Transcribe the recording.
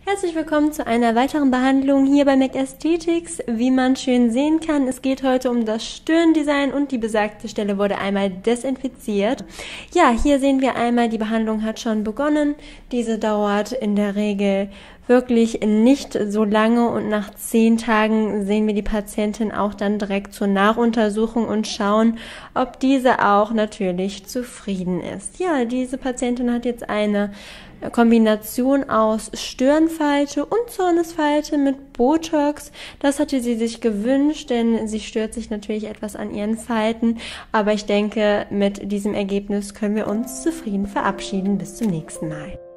Herzlich willkommen zu einer weiteren Behandlung hier bei MAC Aesthetics. Wie man schön sehen kann, es geht heute um das Stirndesign und die besagte Stelle wurde einmal desinfiziert. Ja, hier sehen wir einmal, die Behandlung hat schon begonnen. Diese dauert in der Regel wirklich nicht so lange und nach 10 Tagen sehen wir die Patientin auch dann direkt zur Nachuntersuchung und schauen, ob diese auch natürlich zufrieden ist. Ja, diese Patientin hat jetzt eine Kombination aus Stirnfalte und Zornesfalte mit Botox. Das hatte sie sich gewünscht, denn sie stört sich natürlich etwas an ihren Falten. Aber ich denke, mit diesem Ergebnis können wir uns zufrieden verabschieden. Bis zum nächsten Mal.